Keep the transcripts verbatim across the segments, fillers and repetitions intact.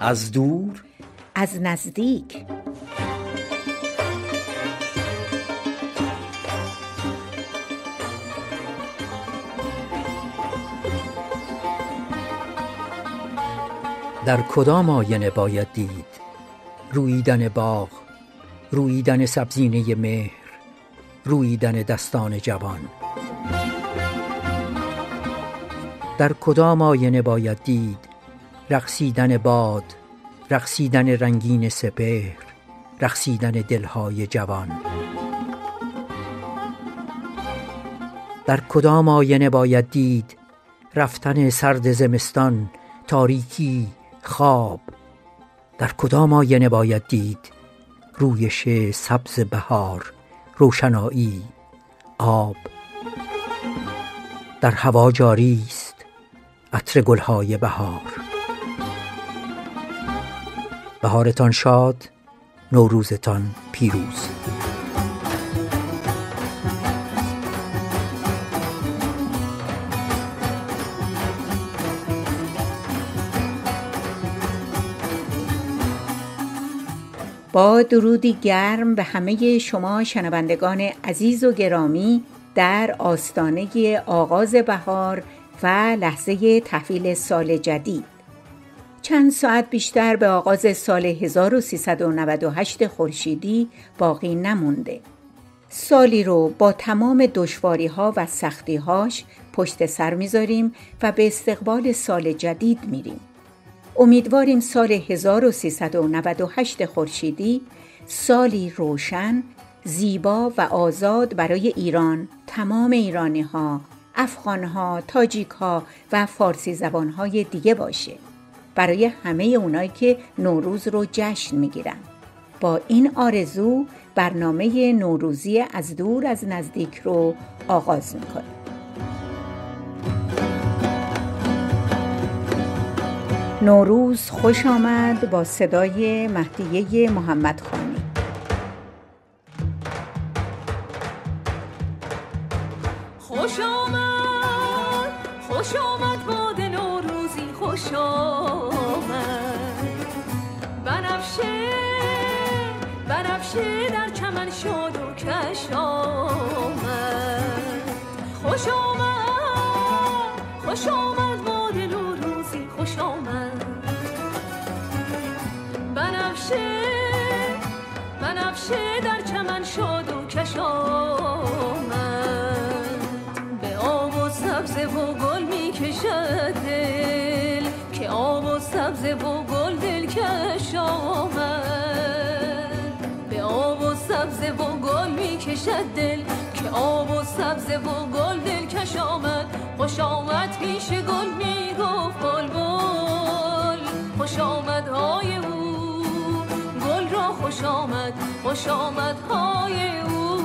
از دور از نزدیک. در کدام آینه باید دید روییدن باغ، روییدن سبزینه مهر، روییدن دستان جوان؟ در کدام آینه باید دید رقصیدن باد، رقصیدن رنگین سپهر، رقصیدن دلهای جوان؟ در کدام آینه باید دید رفتن سرد زمستان، تاریکی، خواب؟ در کدام آینه باید دید رویش سبز بهار، روشنایی، آب؟ در هوا جاری است عطر گلهای بهار. بهارتان شاد، نوروزتان پیروز. با درودی گرم به همه شما شنوندگان عزیز و گرامی در آستانه آغاز بهار و لحظه تحویل سال جدید. چند ساعت بیشتر به آغاز سال هزار و سیصد و نود و هشت خورشیدی باقی نمونده. سالی رو با تمام دشواری‌ها و سختی‌هاش پشت سر می‌ذاریم و به استقبال سال جدید میریم. امیدواریم سال هزار و سیصد و نود و هشت خورشیدی سالی روشن، زیبا و آزاد برای ایران، تمام ایرانی‌ها، افغان‌ها، تاجیک‌ها و فارسی زبان‌های دیگه باشه. برای همه اونایی که نوروز رو جشن میگیرن. با این آرزو برنامه نوروزی از دور از نزدیک رو آغاز میکنیم. نوروز خوش آمد با صدای مهدیه محمدخانی. خوش آمد، خوش آمد باد نوروزی، خوش آمد. بنفشه، بنفشه در چمن شاد و کش آمد. خوش آمد، خوش آمد باد نوروزی، خوش آمد. بنفشه، بنفشه در چمن شاد و کش آمد. به آب و سبزه و گل می کشد دل، که آب و سبزه و گل دل کش آمد. به آب و سبزه و گل می کشد دل، که آب و سبزه و گل دل کش آمد. خوش آمد پیش گل می گفت بلبل، خوش آمد های او گل را خوش آمد، خوش آمد های او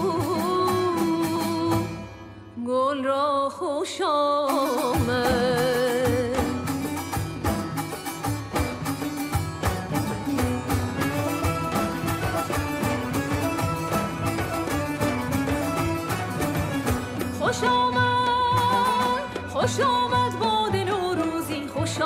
گل را خوش آمد. خوش آمد، خوش آمد باد نوروزی، خوش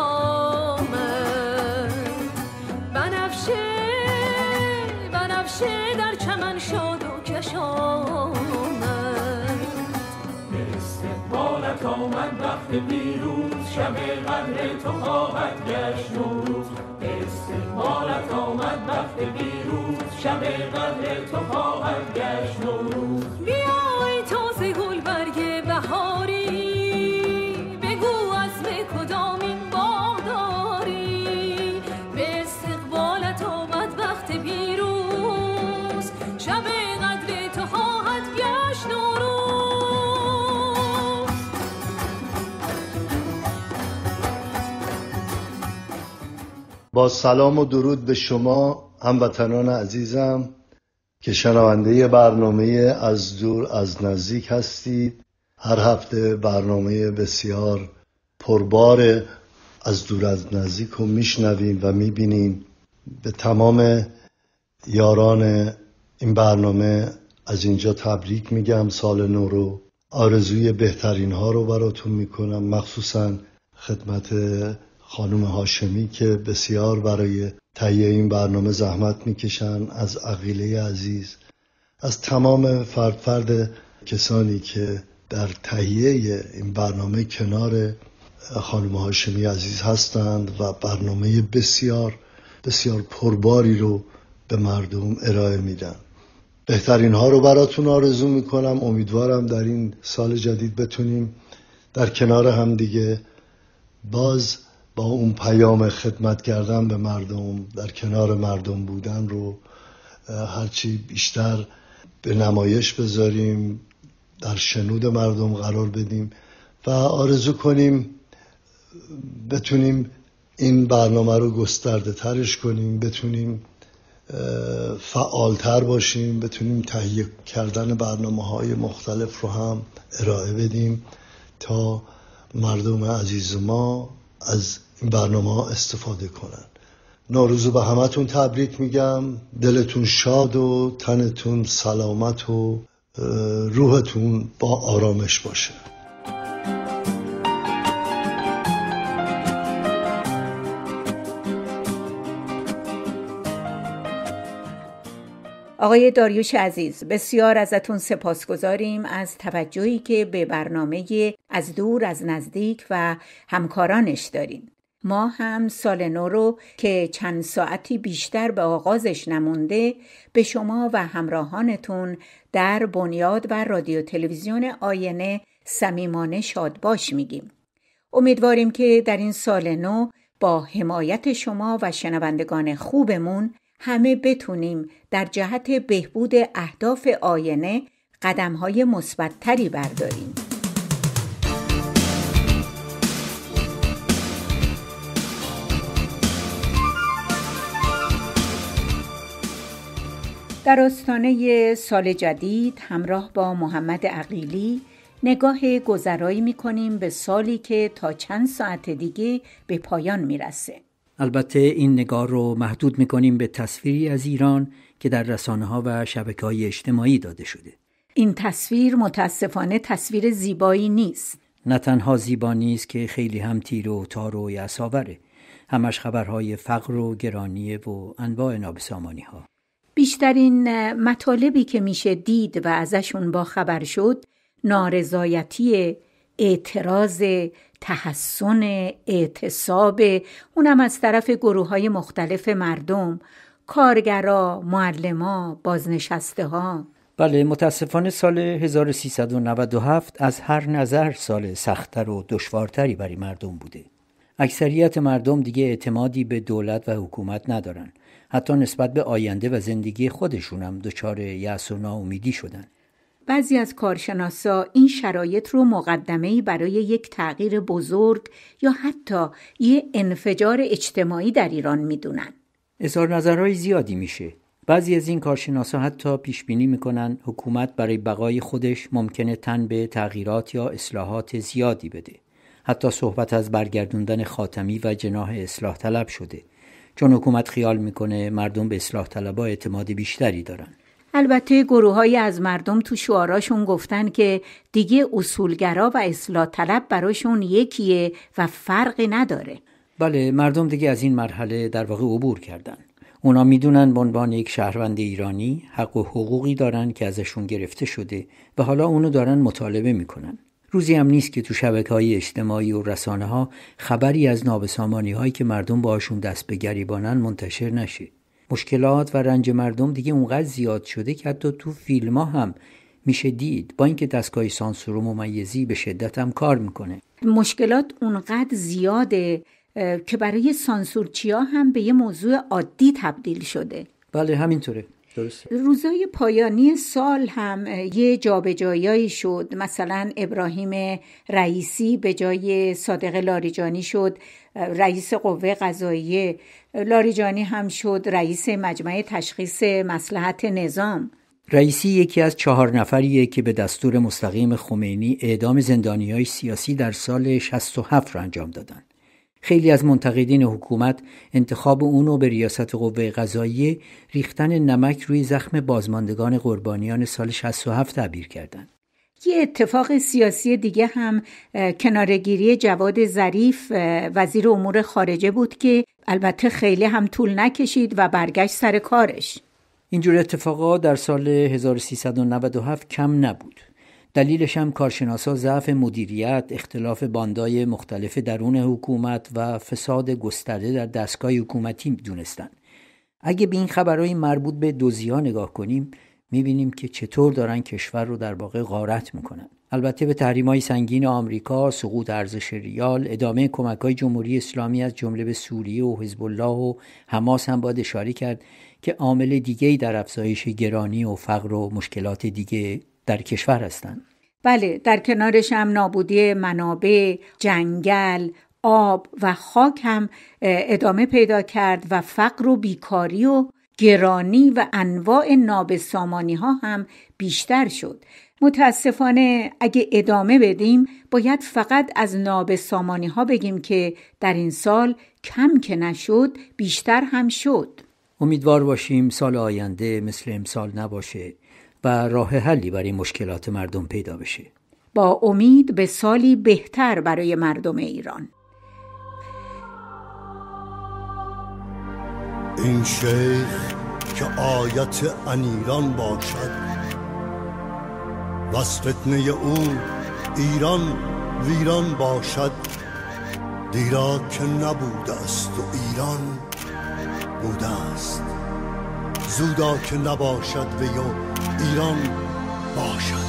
آمد. بنفشه، بنفشه در چمن شاد و کش آمد. به استقبالت آمد وقت پیروز، شب قدر تو خواهد گشت نوروز. به استقبالت آمد وقت پیروز، شب قدر تو خواهد گشت نوروز. بیای تازه گل برگ بهاری، بگو عزم کدامین باغ داری. به استقبالت آمد وقت پیروز، شب قدر تو خواهد گشت نوروز. با سلام و درود به شما هموطنان عزیزم که شنونده برنامه از دور از نزدیک هستید. هر هفته برنامه بسیار پربار از دور از نزدیک رو میشنویم و میبینیم. به تمام یاران این برنامه از اینجا تبریک میگم، سال نو رو، آرزوی بهترین ها رو براتون میکنم، مخصوصا خدمت خانم هاشمی که بسیار برای تهیه این برنامه زحمت میکشن، از عقیله عزیز، از تمام فرد فرد کسانی که در تهیه این برنامه کنار خانم هاشمی عزیز هستند و برنامه بسیار بسیار پرباری رو به مردم ارائه میدن. بهترین ها رو براتون آرزو میکنم. امیدوارم در این سال جدید بتونیم در کنار هم دیگه باز با اون پیام خدمت کردن به مردم، در کنار مردم بودن رو هرچی بیشتر به نمایش بذاریم، در شنود مردم قرار بدیم و آرزو کنیم بتونیم این برنامه رو گسترده ترش کنیم، بتونیم فعالتر باشیم، بتونیم تهیه کردن برنامه های مختلف رو هم ارائه بدیم تا مردم عزیز ما از این برنامه استفاده کنن. نوروز به همتون تبریک میگم. دلتون شاد و تنتون سلامت و روحتون با آرامش باشه. آقای داریوش عزیز، بسیار ازتون سپاسگزاریم از توجهی که به برنامه از دور از نزدیک و همکارانش دارین. ما هم سال نو رو که چند ساعتی بیشتر به آغازش نمونده به شما و همراهانتون در بنیاد و رادیو تلویزیون آینه صمیمانه شادباش میگیم. امیدواریم که در این سال نو با حمایت شما و شنوندگان خوبمون همه بتونیم در جهت بهبود اهداف آینه قدم‌های مثبت‌تری برداریم. در آستانه سال جدید همراه با محمد عقیلی نگاه گذرایی می‌کنیم به سالی که تا چند ساعت دیگه به پایان میرسه. البته این نگاه رو محدود می‌کنیم به تصویری از ایران که در رسانه‌ها و شبکه‌های اجتماعی داده شده. این تصویر متاسفانه تصویر زیبایی نیست. نه تنها زیبا نیست که خیلی هم تیر و تار و یأس‌آوره. همش خبرهای فقر و گرانی و انواع نابسامانی‌ها. بیشترین مطالبی که میشه دید و ازشون با خبر شد نارضایتی، اعتراض، تحسن، اعتصاب، اونم از طرف گروه‌های مختلف مردم، کارگرا، معلما، بازنشسته ها. بله، متاسفانه سال هزار و سیصد و نود و هفت از هر نظر سال سخت‌تر و دشوارتری برای مردم بوده. اکثریت مردم دیگه اعتمادی به دولت و حکومت ندارن. حتی نسبت به آینده و زندگی خودشون هم دچار یأس و ناامیدی شدن. بعضی از کارشناسا این شرایط رو مقدمه‌ای برای یک تغییر بزرگ یا حتی یه انفجار اجتماعی در ایران میدونن. اظهار نظرهای زیادی میشه. بعضی از این کارشناسا حتی پیش بینی میکنن حکومت برای بقای خودش ممکنه تن به تغییرات یا اصلاحات زیادی بده. حتی صحبت از برگردوندن خاتمی و جناح اصلاح طلب شده، چون حکومت خیال میکنه مردم به اصلاح طلبها اعتماد بیشتری دارن. البته گروه‌هایی از مردم تو شعاراشون گفتن که دیگه اصولگرا و اصلاح طلب براشون یکیه و فرقی نداره. بله، مردم دیگه از این مرحله در واقع عبور کردن. اونا میدونن به عنوان یک شهروند ایرانی حق و حقوقی دارن که ازشون گرفته شده و حالا اونو دارن مطالبه میکنن. روزی هم نیست که تو شبکه‌های اجتماعی و رسانه‌ها خبری از نابسامانی‌هایی که مردم باهاشون دست به گریبانن منتشر نشه. مشکلات و رنج مردم دیگه اونقدر زیاد شده که حتی تو فیلم‌ها هم میشه دید، با اینکه دستگاه سانسور و ممیزی به شدت هم کار میکنه. مشکلات اونقدر زیاده که برای سانسورچیا هم به یه موضوع عادی تبدیل شده. بله همینطوره، درسته. روزای پایانی سال هم یه جابجایی‌ای شد. مثلا ابراهیم رئیسی به جای صادق لاریجانی شد رئیس قوه قضاییه، لاریجانی هم شد رئیس مجمع تشخیص مصلحت نظام. رئیسی یکی از چهار نفریه که به دستور مستقیم خمینی اعدام زندانیای سیاسی در سال شصت و هفت را انجام دادن. خیلی از منتقدین حکومت انتخاب اونو به ریاست قوه قضاییه ریختن نمک روی زخم بازماندگان قربانیان سال شصت و هفت تعبیر کردن. یه اتفاق سیاسی دیگه هم کناره‌گیری جواد ظریف وزیر امور خارجه بود که البته خیلی هم طول نکشید و برگشت سر کارش. اینجور اتفاقات در سال هزار و سیصد و نود و هفت کم نبود. دلیلش هم کارشناسا ضعف مدیریت، اختلاف باندای مختلف درون حکومت و فساد گسترده در دستگاه حکومتی دونستن. اگه به این خبرهای مربوط به دزدی‌ها نگاه کنیم، میبینیم که چطور دارن کشور رو در واقع غارت میکنن. البته به تحریم‌های سنگین آمریکا، سقوط ارزش ریال، ادامه کمک‌های جمهوری اسلامی از جمله به سوریه و حزب الله و حماس هم باید اشاره کرد که عامل دیگه‌ای در افزایش گرانی و فقر و مشکلات دیگه در کشور هستند. بله، در کنارش هم نابودی منابع، جنگل، آب و خاک هم ادامه پیدا کرد و فقر و بیکاری و گرانی و انواع نابسامانی ها هم بیشتر شد. متاسفانه اگه ادامه بدیم باید فقط از نابسامانی ها بگیم که در این سال کم که نشد بیشتر هم شد. امیدوار باشیم سال آینده مثل امسال نباشه و راه حلی برای مشکلات مردم پیدا بشه. با امید به سالی بهتر برای مردم ایران. این شیخ که آیت انیران باشد و از فتنه او ایران ویران باشد. دیرا که نبوده است و ایران بوده است، زودا که نباشد و یا ایران باشد.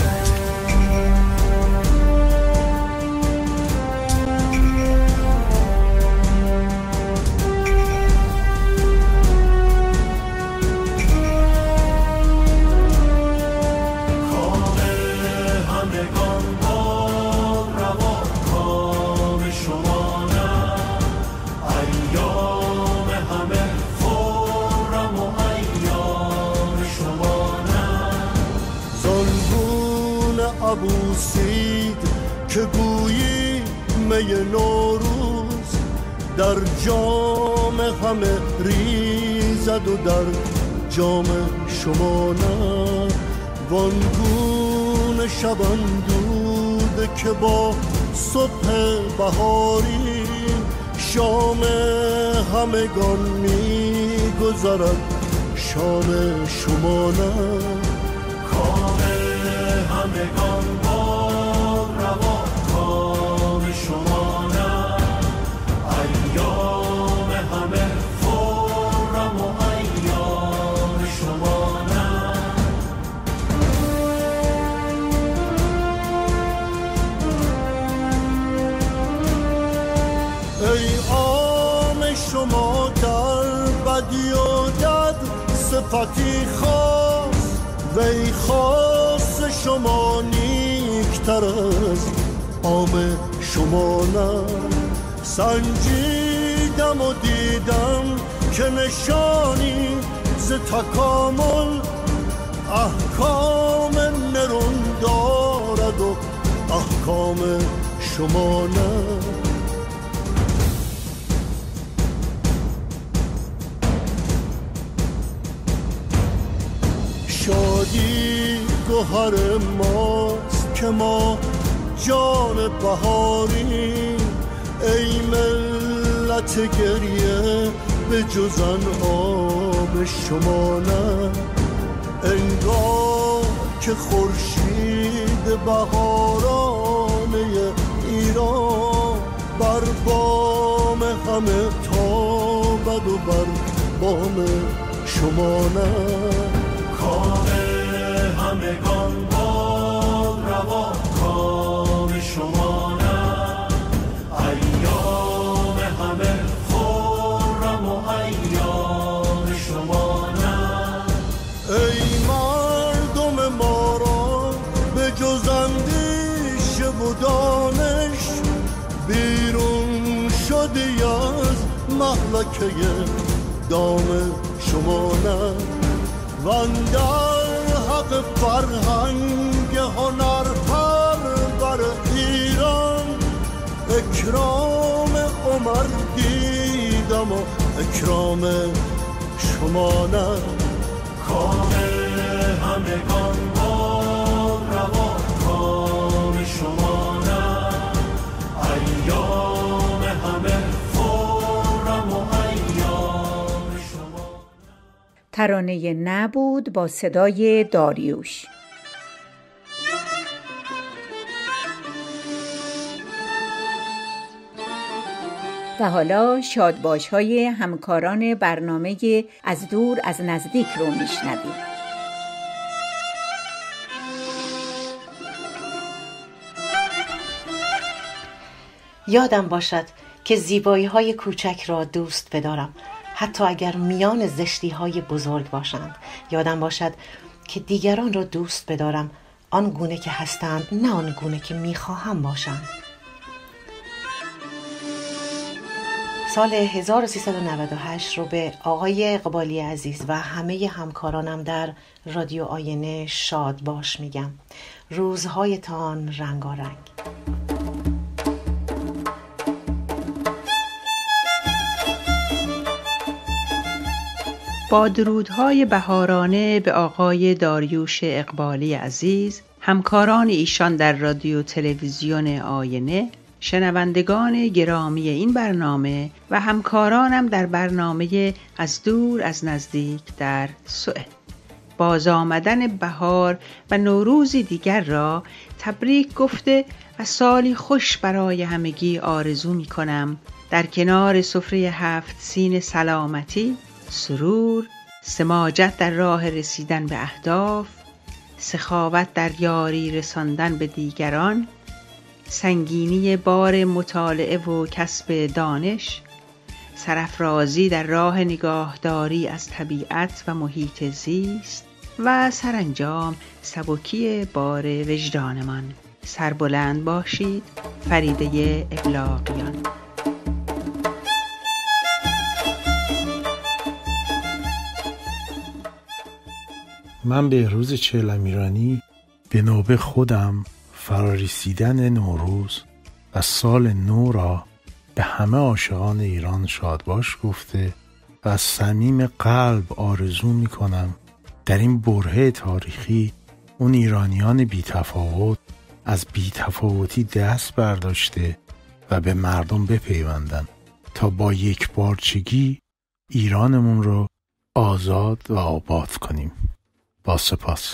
عبوسید که گویی می نوروز در جام همه ریزد و در جام شما نه. وانگون شبان دود که با صبح بهاری شام همگان می گذرد شام شما نه. همگان با روا کام شما نه، ایام همه خرم و ایام شما نه. ای عام شما در بدی و دد صفتی خاص وی خاص شما نیکتر از عام شما نه. سنجیدم و دیدم که نشانی ز تکامل احکام نرون دارد و احکام شما نه. شادی گوهر ماست که ما جان بهاری. ای ملت گریه به جزن آب شما نه. انگار که خورشید بهارانه ایران بر بام همه تابد و بر بام شما نه. کامل همگان با روا کام شما نه، ایام همه خرم و ایام شما نه. ای مردم ما را به جز اندیشه و دانش بیرون شدی از مهلکه دام شما نه. وندر حق فرهنگ هنر پرور ایران اکرام عمر دیدم و اکرام شما نه. کامل همگان با روا ترانه نبود با صدای داریوش. و حالا شادباش‌های همکاران برنامه از دور از نزدیک رو میشنویم. یادم باشد که زیبایی‌های کوچک را دوست بدارم، حتی اگر میان زشتی‌های بزرگ باشند. یادم باشد که دیگران را دوست بدارم، آن گونه که هستند، نه آن گونه که می‌خواهم باشند. سال هزار و سیصد و نود و هشت رو به آقای اقبالی عزیز و همه همکارانم در رادیو آینه شاد باش میگم. روزهایتان رنگارنگ. با درودهای بهارانه به آقای داریوش اقبالی عزیز، همکاران ایشان در رادیو تلویزیون آینه، شنوندگان گرامی این برنامه و همکارانم در برنامه از دور از نزدیک در سوئد. باز آمدن بهار و نوروزی دیگر را تبریک گفته و سالی خوش برای همگی آرزو می کنم. در کنار سفره هفت سین سلامتی، سرور، سماجت در راه رسیدن به اهداف، سخاوت در یاری رساندن به دیگران، سنگینی بار مطالعه و کسب دانش، سرافرازی در راه نگاهداری از طبیعت و محیط زیست و سرانجام سبکی بار وجدانمان. سربلند باشید. فریده ابلاغیان. من بهروز چهلمیرانی به نوبه خودم فرارسیدن نوروز و سال نو را به همه عاشقان ایران شادباش گفته و از صمیم قلب آرزو می کنم در این برهه تاریخی اون ایرانیان بی تفاوت از بی تفاوتی دست برداشته و به مردم بپیوندن تا با یک بارچگی ایرانمون رو آزاد و آباد کنیم. با سپاس.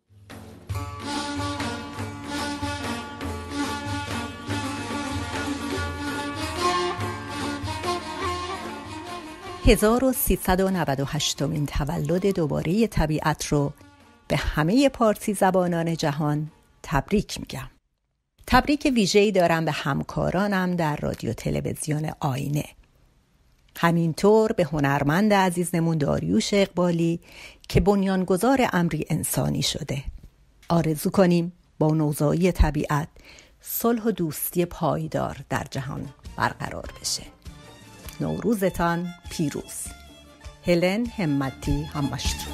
هزار و سیصد و نود و هشتمین تولد دوباره طبیعت رو به همه پارسی زبانان جهان تبریک میگم. تبریک ویژه‌ای دارم به همکارانم در رادیو تلویزیون آینه. همینطور به هنرمند عزیزمون داریوش اقبالی که بنیانگذار امری انسانی شده. آرزو کنیم با نوزایی طبیعت صلح و دوستی پایدار در جهان برقرار بشه. نوروزتان پیروز. هلن همتی همباشترو.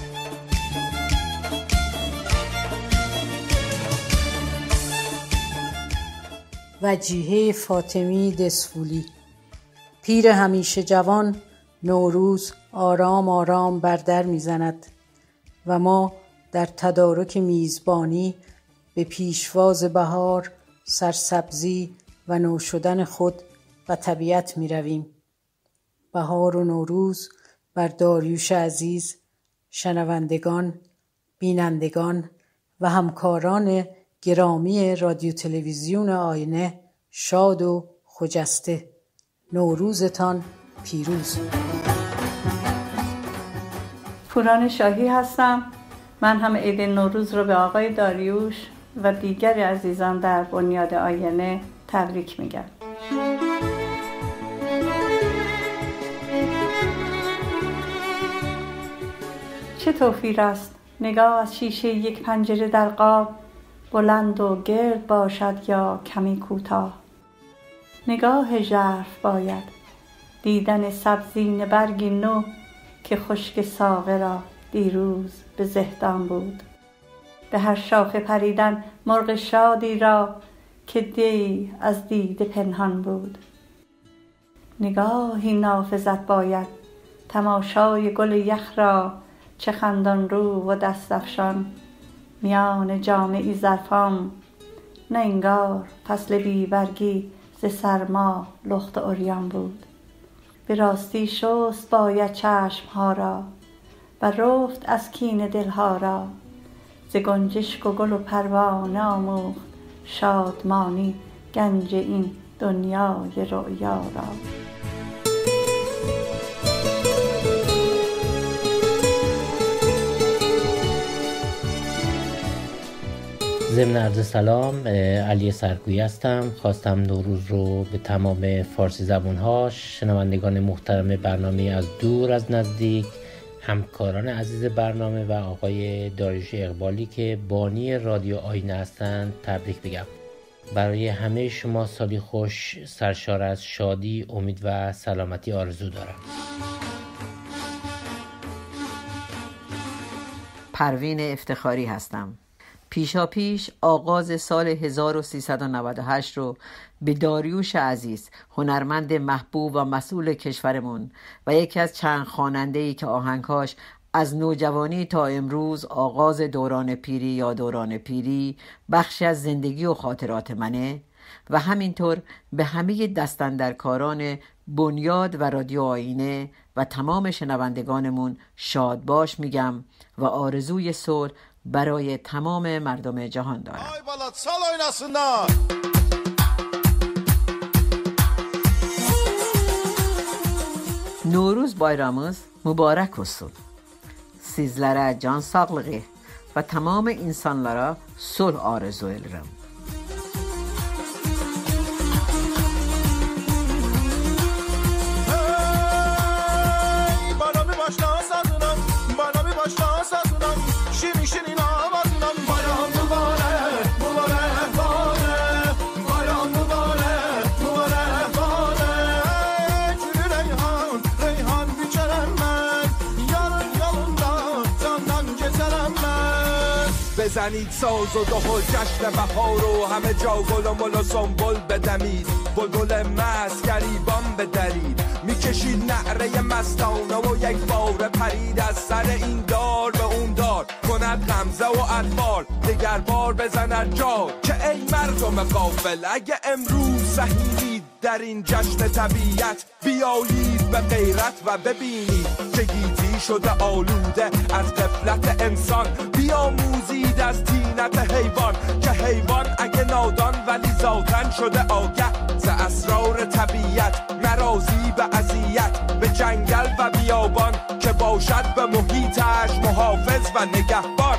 وجیهه فاطمی دسفولی. پیر همیشه جوان نوروز آرام آرام بر در میزند و ما در تدارک میزبانی به پیشواز بهار، سرسبزی و نو شدن خود و طبیعت می رویم. بهار و نوروز بر داریوش عزیز، شنوندگان، بینندگان و همکاران گرامی رادیو تلویزیون آینه شاد و خجسته. نوروزتان پیروز. پوران شاهی هستم. من هم عید نوروز رو به آقای داریوش و دیگر عزیزان در بنیاد آینه تبریک میگم. چه توفیر است نگاه از شیشه یک پنجره در قاب، بلند و گرد باشد یا کمی کوتاه. نگاه ژرف باید، دیدن سبزین برگی نو که خشک ساقه را دیروز به زهدان بود. به هر شاخه پریدن مرغ شادی را که دی از دید پنهان بود. نگاهی نافذت باید، تماشای گل یخ را چه خندان رو و دست افشان. میان جامعی ظرفام نه انگار فصل بی برگی ز سرما لخت عریان بود. به راستی شست باید چشم ها را و رفت از کین دلها را. ز گنجشک و گل و پروانه آموخت شادمانی گنج این دنیای رؤیا را. ضمن عرض سلام، علی سرگویی هستم. خواستم نوروز رو به تمام فارسی زبان‌ها، شنوندگان محترم برنامه از دور از نزدیک، همکاران عزیز برنامه و آقای داریوش اقبالی که بانی رادیو آینه هستند تبریک بگم. برای همه شما سالی خوش سرشار از شادی، امید و سلامتی آرزو دارم. پروین افتخاری هستم. پیشا پیش آغاز سال هزار و سیصد و نود و هشت رو به داریوش عزیز، هنرمند محبوب و مسئول کشورمون و یکی از چند خواننده‌ای که آهنگاش از نوجوانی تا امروز آغاز دوران پیری یا دوران پیری بخشی از زندگی و خاطرات منه، و همینطور به همه دستاندرکاران بنیاد و رادیو آینه و تمام شنوندگانمون شاد باش میگم و آرزوی صلح برای تمام مردم جهان دارم. آی بالات سال oynasınlar. Noruz bayramımız mübarek olsun. Sizlere can sağlığı ve tamam insanlara sulh arzu ederim. Hey, bana bir başla sazınam, bana bir başla sazınam. Şirin şirin avazınam. Bayram mübarek, mübarek mübarek. Bayram mübarek, mübarek mübarek. Gülü reyhan, reyhan biçerem ben. Yarın yolunda candan geçerem ben. بزنید ساز و دهل جشن بهار و همه جا گل و مل و سنبل بدمید، بلبل مست گریبان بدرید، میکشید نعره مستانه و یک بار پرید از سر این دار به اون دار، کند غمزه و اطفال دگر بار بزند جا که ای مردم غافل اگه امروز سهیدید در این جشن طبیعت، بیایید به غیرت و ببینید که گیتی شده آلوده از غفلت انسان، بیاموزید از طینت حیوان که حیوان اگه نادان ولی ذاتن شده آگه ز اسرار طبیعت، نرازی به اذیت به جنگل و بیابان که باشد به محیطش محافظ و نگهبان.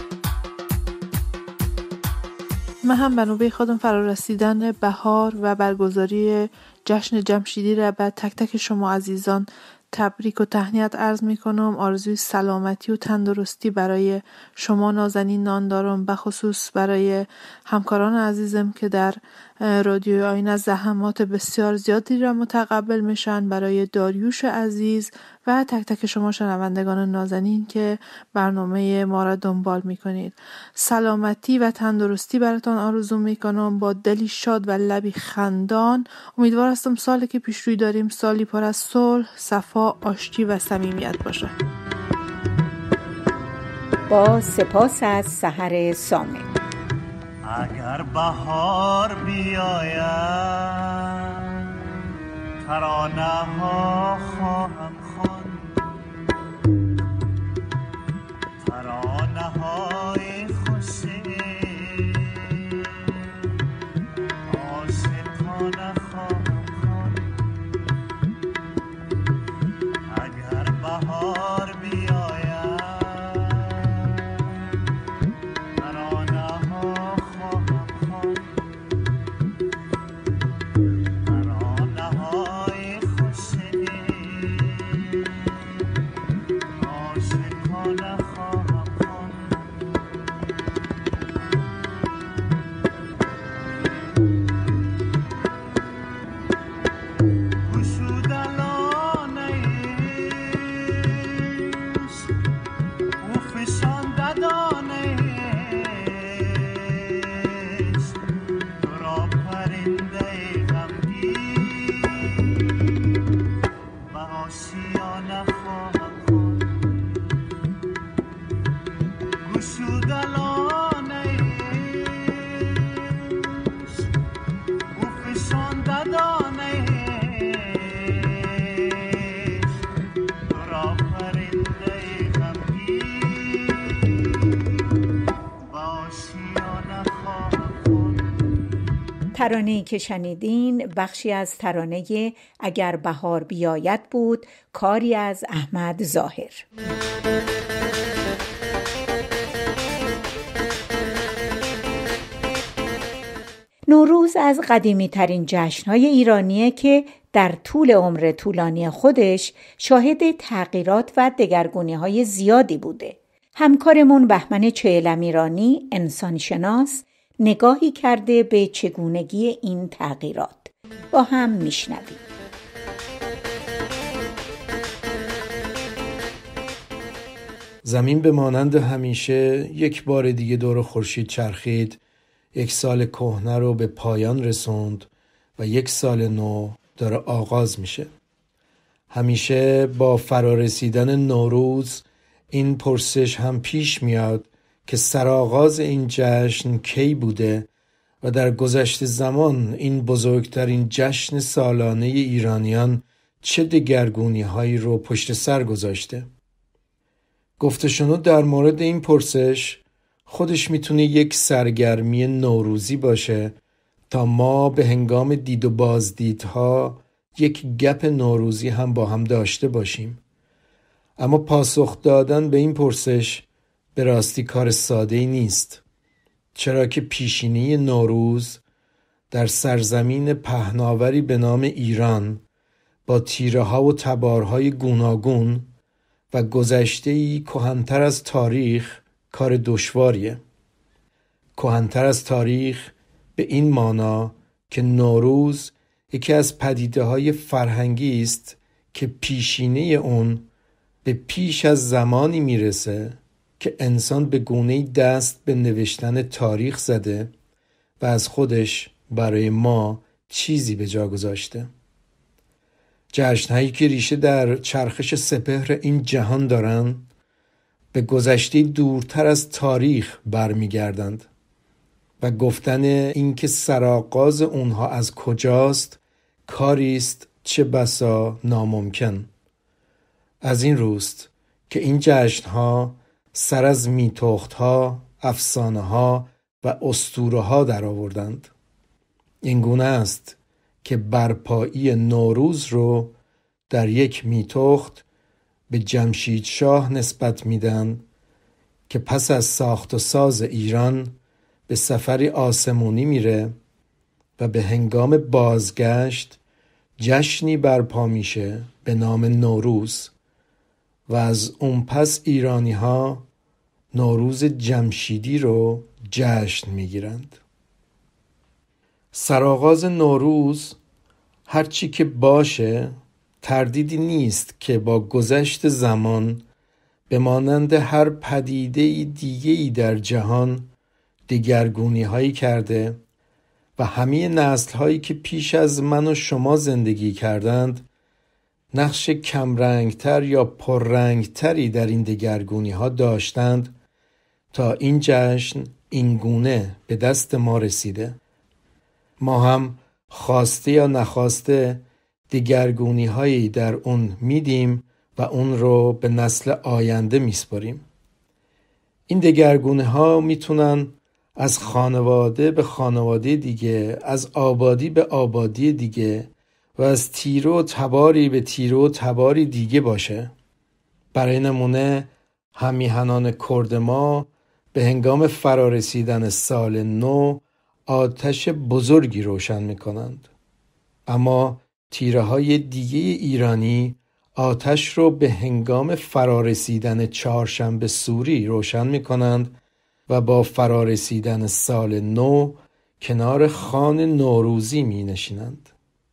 من هم به نوبه خودم فرارسیدن بهار و برگزاری جشن جمشیدی را به تک تک شما عزیزان تبریک و تهنیت عرض می کنم. آرزوی سلامتی و تندرستی برای شما نازنینان دارم، به خصوص برای همکاران عزیزم که در رادیو آینه زحمات بسیار زیادی را متقبل میشن، برای داریوش عزیز و تک تک شما شنوندگان نازنین که برنامه ما را دنبال میکنید. سلامتی و تندرستی براتون آرزو میکنم با دلی شاد و لبی خندان. امیدوار هستم سالی که پیش روی داریم سالی پر از صلح، صفا، آشتی و صمیمیت باشه. با سپاس از سحر سامه. اگر بهار بیاید ترانه ها خواهم خواند، ترانه های خوش عاشقانه خواهم خواند. اگر بهار بیاید ترانه‌ای که شنیدین بخشی از ترانه اگر بهار بیاید بود، کاری از احمد ظاهر. نوروز از قدیمی ترین جشن‌های ایرانیه که در طول عمر طولانی خودش شاهد تغییرات و دگرگونی‌های زیادی بوده. همکارمون بهمن چهلمیرانی، انسانشناس، نگاهی کرده به چگونگی این تغییرات. با هم میشنویم. زمین به مانند همیشه یک بار دیگه دور خورشید چرخید، یک سال کهنه رو به پایان رسوند و یک سال نو داره آغاز میشه. همیشه با فرارسیدن نوروز این پرسش هم پیش میاد که سرآغاز این جشن کی بوده و در گذشته زمان این بزرگترین جشن سالانه ایرانیان چه دگرگونی هایی رو پشت سر گذاشته. گفته شنود در مورد این پرسش خودش میتونه یک سرگرمی نوروزی باشه تا ما به هنگام دید و بازدیدها یک گپ نوروزی هم با هم داشته باشیم. اما پاسخ دادن به این پرسش به راستی کار ساده‌ای نیست، چرا که پیشینی نوروز در سرزمین پهناوری به نام ایران با تیره ها و تبارهای گوناگون و گذشته‌ای کهن‌تر از تاریخ کار دشواریه. کهن‌تر از تاریخ به این مانا که نوروز یکی از پدیده‌های فرهنگی است که پیشینه اون به پیش از زمانی میرسه که انسان به گونه‌ای دست به نوشتن تاریخ زده و از خودش برای ما چیزی به جا گذاشته. جشن‌هایی که ریشه در چرخش سپهر این جهان دارن به گذشته دورتر از تاریخ برمیگردند و گفتن این که سرآغاز اونها از کجاست کاری است چه بسا ناممکن. از این روست که این جشن‌ها سر از میتوخت‌ها، افسانه‌ها و اسطوره‌ها در آوردند. این گونه است که برپایی نوروز رو در یک میتوخت به جمشید شاه نسبت میدن که پس از ساخت و ساز ایران به سفری آسمونی میره و به هنگام بازگشت جشنی برپا میشه به نام نوروز و از اون پس ایرانی ها نوروز جمشیدی رو جشن میگیرند. سرآغاز نوروز هرچی که باشه تردیدی نیست که با گذشت زمان به مانند هر پدیده دیگه‌ای در جهان دگرگونی هایی کرده و همه نسل هایی که پیش از من و شما زندگی کردند نقش کمرنگتر یا پررنگتری در این دگرگونی ها داشتند تا این جشن این گونه به دست ما رسیده. ما هم خواسته یا نخواسته دگرگونی هایی در اون میدیم و اون رو به نسل آینده میسپاریم. این دگرگونی ها میتونن از خانواده به خانواده دیگه، از آبادی به آبادی دیگه و از تیره و تباری به تیره و تباری دیگه باشه. برای نمونه همیهنان کرد ما به هنگام فرارسیدن سال نو آتش بزرگی روشن میکنند، اما تیره های دیگه ایرانی آتش رو به هنگام فرارسیدن چهارشنبه سوری روشن میکنند و با فرارسیدن سال نو کنار خوان نوروزی می نشینند.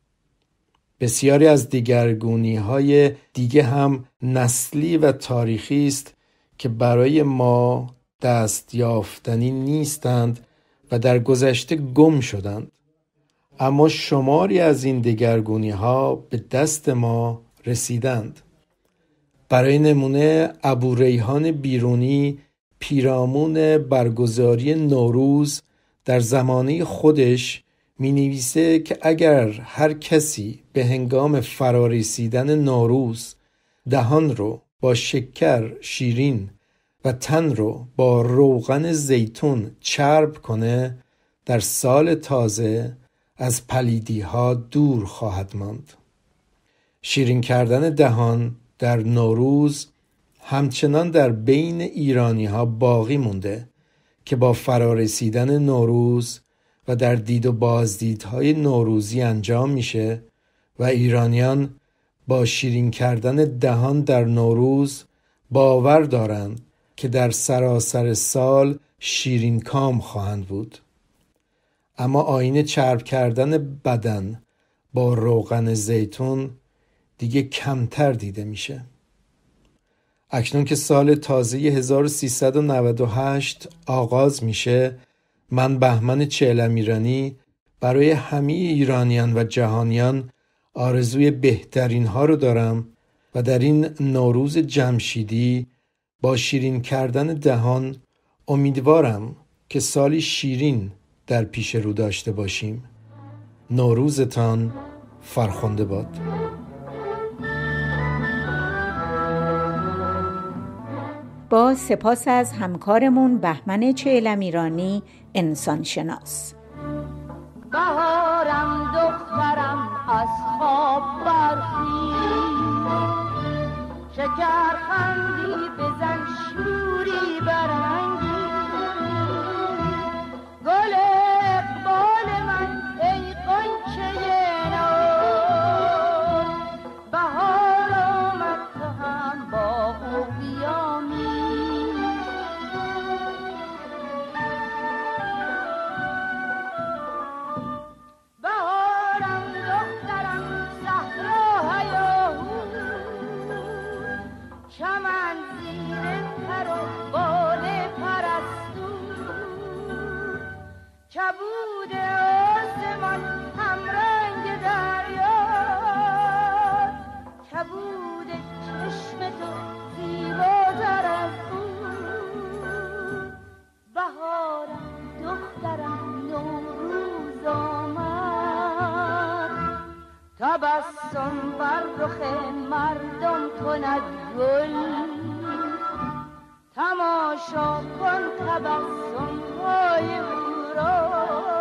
بسیاری از دگرگونی های دیگه هم نسلی و تاریخی است که برای ما دست یافتنی نیستند و در گذشته گم شدند، اما شماری از این دگرگونی ها به دست ما رسیدند. برای نمونه ابوریحان بیرونی پیرامون برگزاری نوروز در زمانه خودش می نویسه که اگر هر کسی به هنگام فرارسیدن نوروز دهان رو با شکر شیرین و تن رو با روغن زیتون چرب کنه، در سال تازه از پلیدی ها دور خواهد ماند. شیرین کردن دهان در نوروز همچنان در بین ایرانی ها باقی مونده که با فرارسیدن نوروز و در دید و بازدیدهای نوروزی انجام میشه و ایرانیان با شیرین کردن دهان در نوروز باور دارند که در سراسر سال شیرین کام خواهند بود. اما آیین چرب کردن بدن با روغن زیتون دیگه کمتر دیده میشه. اکنون که سال تازه هزار و سیصد و نود و هشت آغاز میشه، من بهمن چهلمیرانی برای همه ایرانیان و جهانیان آرزوی بهترین ها رو دارم و در این نوروز جمشیدی با شیرین کردن دهان امیدوارم که سالی شیرین در پیش رو داشته باشیم. نوروزتان فرخنده باد. با سپاس از همکارمون بهمن چهلمیرانی انسانشناس. بهارم دخترم از خواب برخیز، شکر خندی بزن شوری برنگی، گل اقبال من ای غنچه نو، بهار آمد تو هم با او بیامی. بهارم دخترم صحرا هیاهو، چمن زیر پر و بال پرستو، کبود آسمان همرنگ دریا، کبود چشم تو زیباتر از او. بهارم دخترم نوروز آمد، تبسم بر رخ مردم کند گل، تماشا کن تبسم های او را،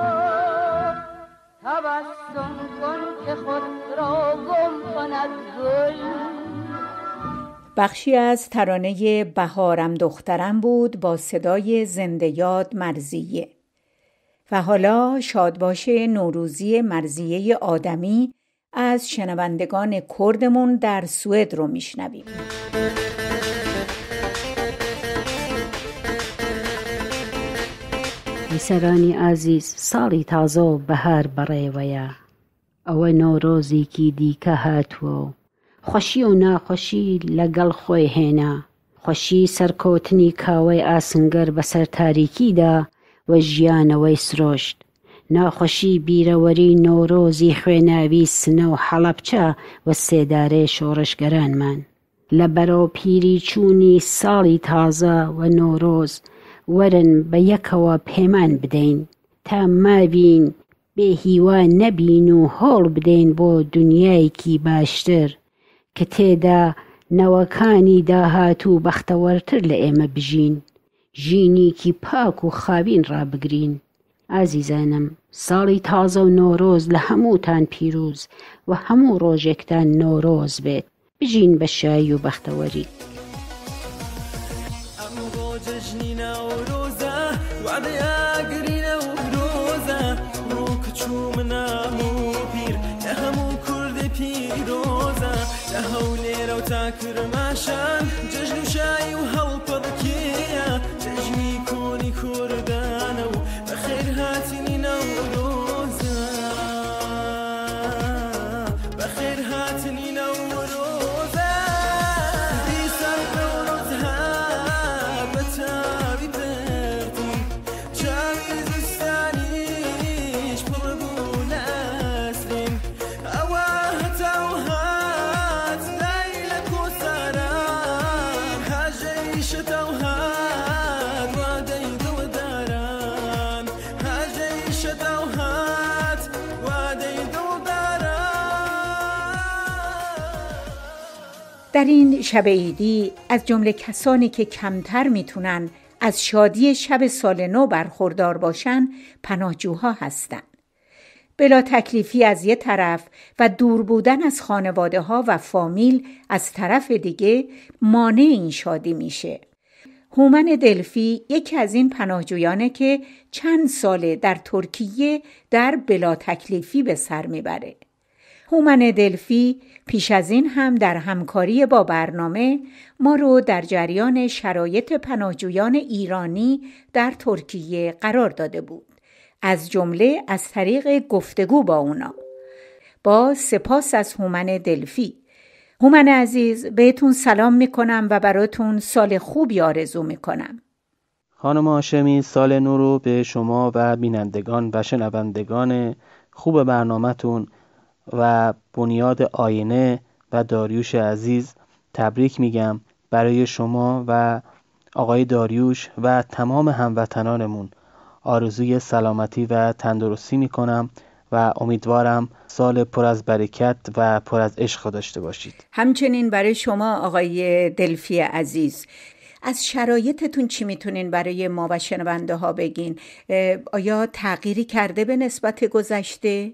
تبسم کن که خود را گم کند گل. بخشی از ترانه بهارم دخترم بود با صدای زنده یاد مرضیه. و حالا شادباش نوروزی مرضیه آدمی از شنوندگان کردمون در سوئد رو میشنویم. میسرانی عزیز، ساڵی تازە و بەهار بەڕێوەیە، ئەوە نۆرۆزێکی دیکە هاتووە، خۆشی و ناخۆشی لەگەڵ خۆی هێنا، خۆشی سەرکەوتنی کاوەی ئاسنگەر بەسەر تاریکیدا و ژیانەوەی سرۆشت، ناخۆشی بیرەوەری نۆرۆزی خوێناوی سنە و حەڵەبچە و سێدارەی شۆڕشگەرانمان. لە بەرەو پیری چوونی ساڵی تازە و نۆرۆز وەرن بە یەکەوە پەیمان بدەین تا مابین بێهیوا نەبین و هەوڵ بدەین بۆ دونیایەکی باشتر کە تێدا نەوەکانی داهاتوو بەختەوەرتر لە ئێمە بژین، ژینێکی پاک و خاوین ڕابگرین. ئازیزانم، ساڵی تازە و نۆرۆز لە هەمووتان پیرۆز و هەموو ڕۆژێکتان نۆرۆز بێت. بژین بە شایی و بەختەوەری. جشنی نوروزه وعده اگری نوروزه رو کچوم نمو پیر نه همو کرد پیروزه نه هولی رو تاکر ماشان جشن شای و هل پدکیه جشنی کنی کردانو بخیر هاتینی نوروزه بخیر هاتینی نوروزه دیسان نوروزه تابی بردی جاوی زستانیش پل بون اسلین اوه توهات لیلک و سرام هجیش توهات وادی دو داران هجیش توهات وادی دو داران. در این شب عیدی از جمله کسانی که کمتر میتونن از شادی شب سال نو برخوردار باشن پناهجوها هستن. بلا تکلیفی از یه طرف و دور بودن از خانواده ها و فامیل از طرف دیگه مانع این شادی میشه. هومن دلفی یکی از این پناهجویانه که چند ساله در ترکیه در بلا تکلیفی به سر میبره. هومن دلفی پیش از این هم در همکاری با برنامه ما رو در جریان شرایط پناهجویان ایرانی در ترکیه قرار داده بود، از جمله از طریق گفتگو با اونا. با سپاس از هومن دلفی. هومن عزیز، بهتون سلام میکنم و براتون سال خوبی آرزو میکنم. خانم هاشمی، سال نو رو به شما و بینندگان و شنوندگان خوب برنامه‌تون و بنیاد آینه و داریوش عزیز تبریک میگم. برای شما و آقای داریوش و تمام هموطنانمون آرزوی سلامتی و تندرستی میکنم و امیدوارم سال پر از برکت و پر از عشق داشته باشید. همچنین برای شما آقای دلفی عزیز. از شرایطتون چی میتونین برای ما و شنونده ها بگین؟ آیا تغییری کرده به نسبت گذشته؟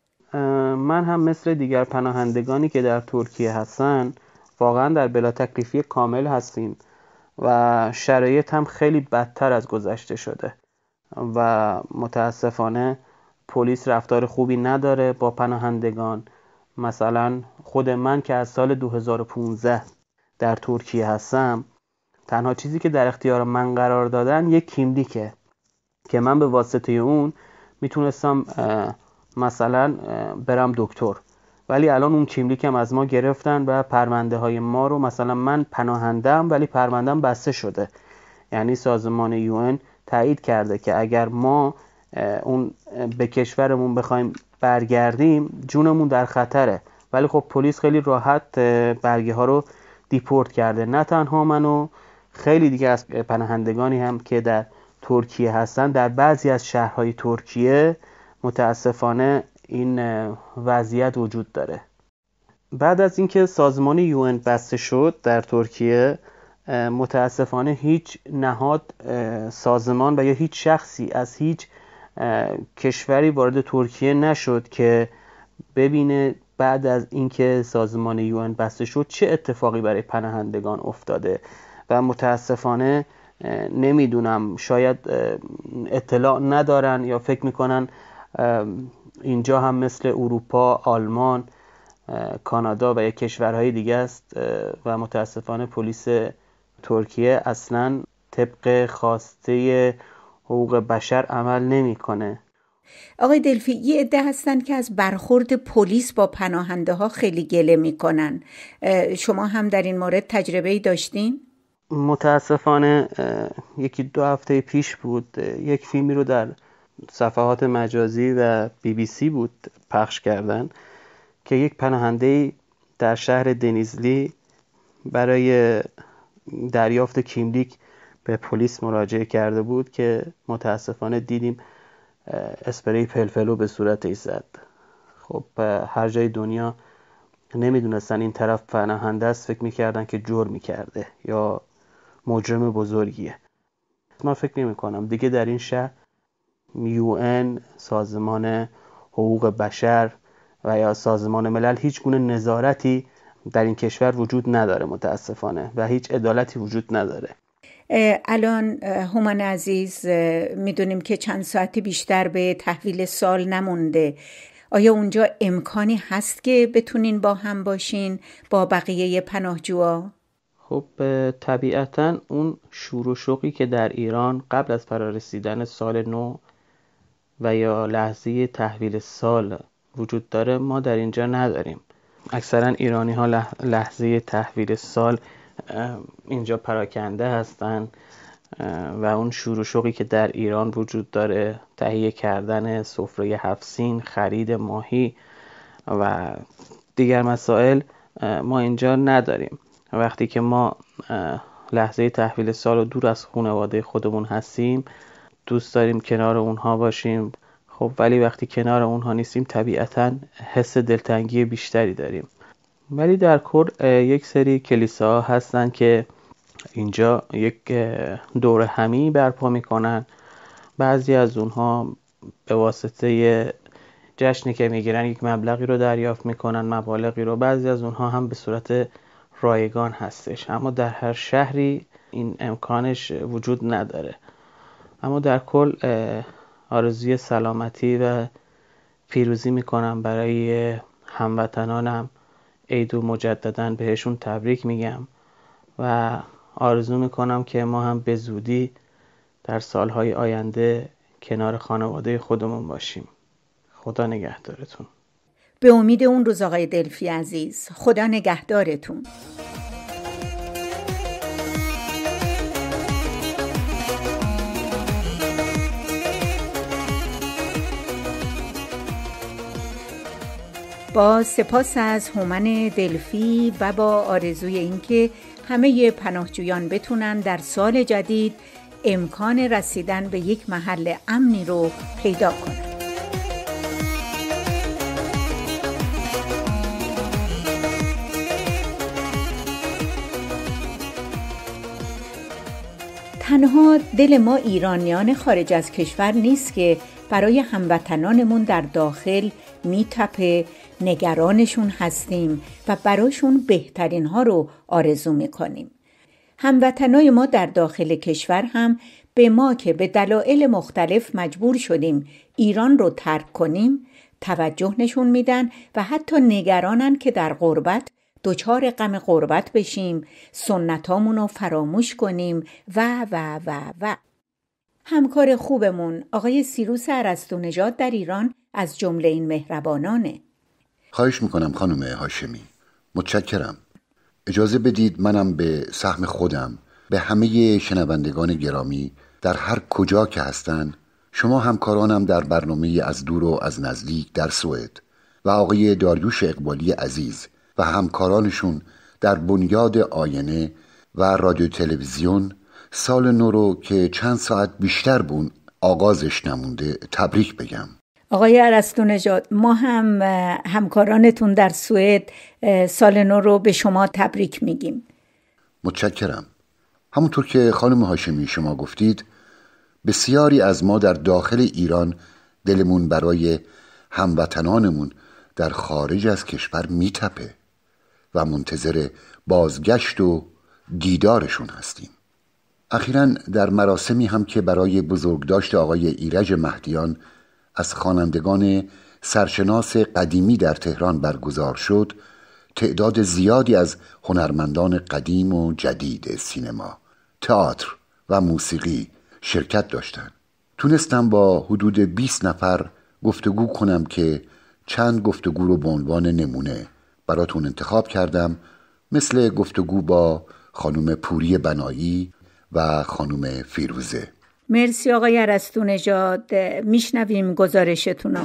من هم مثل دیگر پناهندگانی که در ترکیه هستن واقعا در بلا تکلیفی کامل هستیم و شرایط هم خیلی بدتر از گذشته شده و متاسفانه پلیس رفتار خوبی نداره با پناهندگان. مثلا خود من که از سال دو هزار و پانزده در ترکیه هستم، تنها چیزی که در اختیار من قرار دادن یک کیملیکه که من به واسطه اون میتونستم مثلا برم دکتر، ولی الان اون کیملیکم از ما گرفتن و پرونده های ما رو، مثلا من پناهندم ولی پرونده‌ام بسته شده. یعنی سازمان یو ان تایید کرده که اگر ما اون به کشورمون بخوایم برگردیم جونمون در خطره، ولی خب پلیس خیلی راحت برگه ها رو دیپورت کرده. نه تنها منو، خیلی دیگه از پناهندگانی هم که در ترکیه هستن در بعضی از شهرهای ترکیه متاسفانه این وضعیت وجود داره. بعد از اینکه سازمان یو ان بسته شد در ترکیه، متاسفانه هیچ نهاد، سازمان و یا هیچ شخصی از هیچ کشوری وارد ترکیه نشد که ببینه بعد از اینکه سازمان یو ان بسته شد چه اتفاقی برای پناهندگان افتاده. و متاسفانه نمیدونم، شاید اطلاع ندارن یا فکر میکنن اینجا هم مثل اروپا، آلمان، کانادا و یا کشورهای دیگه است و متاسفانه پلیس ترکیه اصلا طبق خواسته حقوق بشر عمل نمیکنه. آقای دلفی، یه عده هستن که از برخورد پلیس با پناهنده ها خیلی گله میکنن. شما هم در این مورد تجربه‌ای داشتین؟ متاسفانه یکی دو هفته پیش بود یک فیلمی رو در صفحات مجازی و بی بی سی بود پخش کردن که یک پناهنده در شهر دنیزلی برای دریافت کیملیک به پلیس مراجعه کرده بود که متاسفانه دیدیم اسپری فلفلو به صورتش زد. خب هر جای دنیا نمیدونستن این طرف پناهنده است، فکر میکردن که جرم میکرده یا مجرم بزرگیه. من فکر نمی کنم دیگه در این شهر یو ان، سازمان حقوق بشر و یا سازمان ملل هیچ گونه نظارتی در این کشور وجود نداره متاسفانه و هیچ عدالتی وجود نداره. الان هومن عزیز میدونیم که چند ساعت بیشتر به تحویل سال نمونده. آیا اونجا امکانی هست که بتونین با هم باشین با بقیه پناهجوها؟ خب طبیعتاً اون شور و شوقی که در ایران قبل از فرارسیدن سال نو و یا لحظه تحویل سال وجود داره ما در اینجا نداریم. اکثرا ایرانی ها لحظه تحویل سال اینجا پراکنده هستن و اون شور و شوقی که در ایران وجود داره، تهیه کردن سفره هفت سین، خرید ماهی و دیگر مسائل، ما اینجا نداریم. وقتی که ما لحظه تحویل سال رو دور از خانواده خودمون هستیم دوست داریم کنار اونها باشیم. خب ولی وقتی کنار اونها نیستیم طبیعتاً حس دلتنگی بیشتری داریم. ولی در کل یک سری کلیساها هستن که اینجا یک دوره همی برپا میکنن. بعضی از اونها به واسطه جشنی که میگیرن یک مبلغی رو دریافت میکنن، مبالغی رو. بعضی از اونها هم به صورت رایگان هستش، اما در هر شهری این امکانش وجود نداره. اما در کل آرزوی سلامتی و پیروزی میکنم برای هموطنانم. عید و مجددا بهشون تبریک میگم و آرزو میکنم که ما هم به زودی در سالهای آینده کنار خانواده خودمون باشیم. خدا نگهدارتون. به امید اون روز آقای دلفی عزیز. خدا نگهدارتون. با سپاس از هومن دلفی و با آرزوی اینکه همه پناهجویان بتونن در سال جدید امکان رسیدن به یک محل امنی رو پیدا کنن. تنها دل ما ایرانیان خارج از کشور نیست که برای هموطنانمون در داخل میتپه، نگرانشون هستیم و براشون بهترین ها رو آرزو میکنیم. هموطنای ما در داخل کشور هم به ما که به دلایل مختلف مجبور شدیم ایران رو ترک کنیم توجه نشون میدن و حتی نگرانن که در غربت دچار غم غربت بشیم، سنتامون رو فراموش کنیم و و و و. همکار خوبمون آقای سیروس ارسطونژاد در ایران از جمله این مهربانانه. خواهش میکنم خانم هاشمی. متشکرم. اجازه بدید منم به سهم خودم به همه شنوندگان گرامی در هر کجا که هستن، شما همکارانم در برنامه از دور و از نزدیک در سوئد و آقای داریوش اقبالی عزیز و همکارانشون در بنیاد آینه و رادیو تلویزیون سال نو رو که چند ساعت بیشتر بون آغازش نمونده تبریک بگم. آقای ارسطونژاد، ما هم همکارانتون در سوئد سال نو رو به شما تبریک میگیم. متشکرم. همونطور که خانم هاشمی شما گفتید، بسیاری از ما در داخل ایران دلمون برای هموطنانمون در خارج از کشور میتپه و منتظر بازگشت و دیدارشون هستیم. اخیراً در مراسمی هم که برای بزرگداشت آقای ایرج مهدیان از خوانندگان سرشناس قدیمی در تهران برگزار شد، تعداد زیادی از هنرمندان قدیم و جدید سینما، تئاتر و موسیقی شرکت داشتند. تونستم با حدود بیست نفر گفتگو کنم که چند گفتگو رو به عنوان نمونه براتون انتخاب کردم، مثل گفتگو با خانم پوری بنایی و خانم فیروزه. مرسی آقای ارسطونژاد. میشنویم گزارشتون.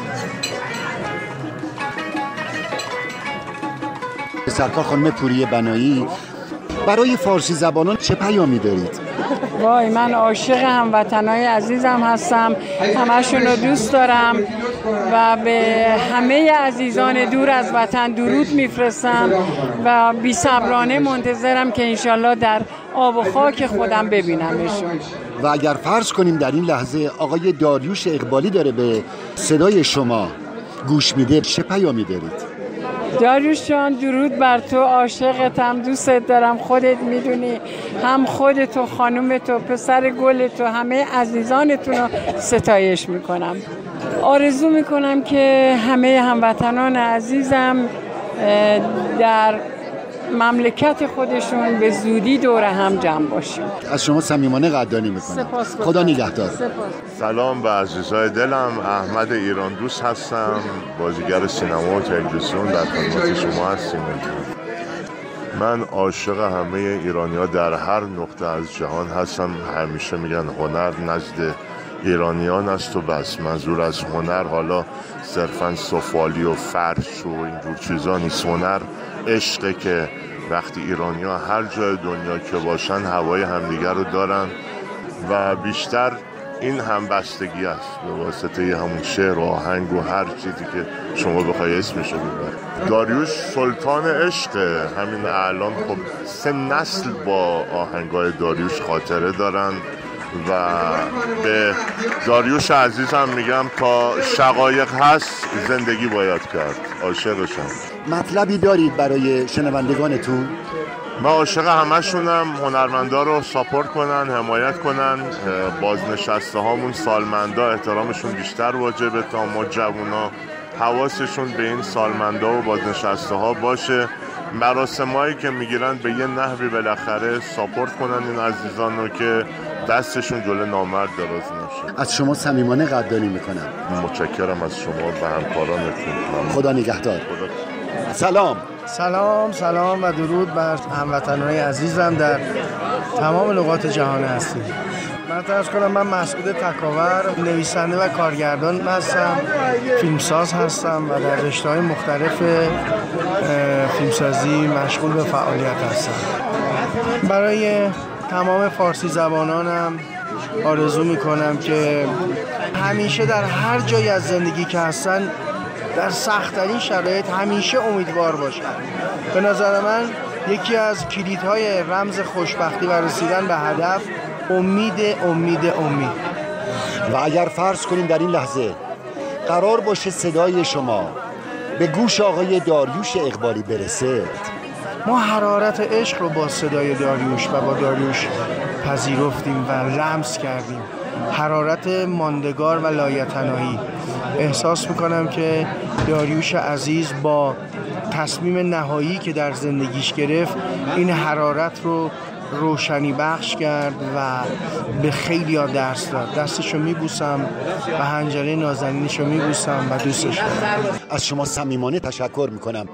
سرکار خانم پوری بنایی، برای فارسی زبانان چه پیامی دارید؟ وای، من عاشق هموطنای عزیزم هستم، همشون رو دوست دارم و به همه عزیزان دور از وطن درود میفرستم و بی صبرانه منتظرم که انشالله در آب و خاک خودم ببینمشون. و اگر فرض کنیم در این لحظه آقای داریوش اقبالی داره به صدای شما گوش میده، چه پیامی دارید؟ داریوش جان، درود بر تو، عاشقتم، دوستت دارم، خودت میدونی، هم خودتو، خانومتو، پسر گلتو، همه عزیزانتون رو ستایش میکنم. آرزو میکنم که همه هموطنان عزیزم در مملکت خودشون به زودی دور هم جمع باشیم. از شما صمیمانه قدردانی میکنم. خدا نگهدار. سلام به عزیزای دلم، احمد ایران دوست هستم، بازیگر سینما و تلویزیون، در خدمت شما هستیم. من عاشق همه ایرانی‌ها در هر نقطه از جهان هستم. همیشه میگن هنر نزد ایرانیان است و بس. منظور از هنر حالا صرفاً سفالی و فرش و اینجور چیزا نیست. هنر عشقه که وقتی ایرانی‌ها هر جای دنیا که باشن هوای همدیگر رو دارن و بیشتر این همبستگی است به واسطه همون شعر و آهنگ و هر چیزی که شما بخوای اسمشو ببر. داریوش سلطان عشقه. همین الان خب سه نسل با آهنگای داریوش خاطره دارن و به داریوش عزیزم میگم تا شقایق هست زندگی باید کرد. عاشقشم. مطلبی دارید برای شنوندگانتون؟ ما عاشق همشونم، هنرمندا رو ساپورت کنن، حمایت کنن، بازنشسته هامون سالمندا احترامشون بیشتر واجبه تا ما جوونا حواسشون به این سالمندا و بازنشسته ها باشه. مراسمایی که میگیرن به یه نحوی بالاخره ساپورت کنن این عزیزان رو که دستشون جلو نامرد دراز نشه. از شما صمیمانه قدردانی میکنم. متشکرم از شما و همکارانتون. خدا نگهدار. سلام. سلام سلام و درود بر هموطنان عزیزم در تمام نقاط جهان هستیم. من ترس کنم من مسعود تکاور، نویسنده و کارگردان هستم، فیلمساز هستم و در رشته‌های مختلف فیلمسازی مشغول به فعالیت هستم. برای تمام فارسی زبانانم آرزو میکنم که همیشه در هر جایی از زندگی که هستن در سخت‌ترین شرایط همیشه امیدوار باشن. به نظر من یکی از کلیدهای رمز خوشبختی و رسیدن به هدف امید امید امید. و اگر فرض کنیم در این لحظه قرار باشه صدای شما به گوش آقای داریوش اقبالی برسه، ما حرارت عشق رو با صدای داریوش و با داریوش پذیرفتیم و لمس کردیم، حرارت ماندگار و لایتناهی. احساس میکنم که داریوش عزیز با تصمیم نهایی که در زندگیش گرفت این حرارت رو روشنی بخش کرد و به خیلی ها درس داد. دستشو میبوسم و حنجره نازنینشو میبوسم و دوستش دارم. از شما صمیمانه تشکر میکنم.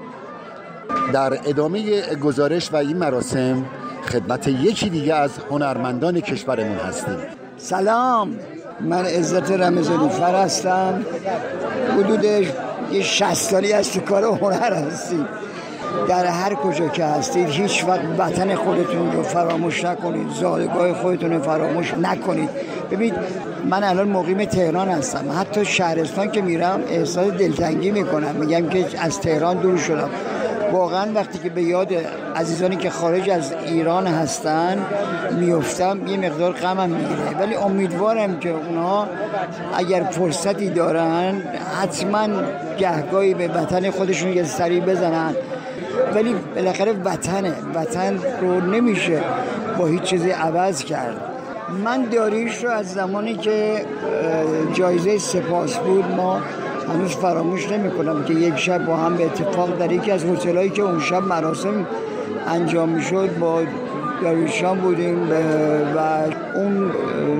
در ادامه گزارش و این مراسم خدمت یکی دیگه از هنرمندان کشورمون هستیم. سلام، من عزت رمضانی فر هستم. حدود یه شصت سالی از تو کار هنر هستیم. در هر کجا که هستید هیچ وقت وطن خودتون رو فراموش نکنید، زادگاه خودتون رو فراموش نکنید. ببینید من الان مقیم تهران هستم، حتی شهرستان که میرم احساس دلتنگی میکنم، میگم که از تهران دور شدم. واقعا وقتی که به یاد عزیزانی که خارج از ایران هستن میفتم یه مقدار غمم میگیره، ولی امیدوارم که اونا اگر فرصتی دارن حتما گهگاهی به وطن خودشون یه سری بزنن. ولی بالاخره وطنه، وطن رو نمیشه با هیچ چیزی عوض کرد. من داریوش رو از زمانی که جایزه سپاس بود ما هنوز فراموش نمی کنم که یک شب با هم به اتفاق در یکی از هتل‌هایی که اون شب مراسم انجام می شد با داریوشان بودیم و اون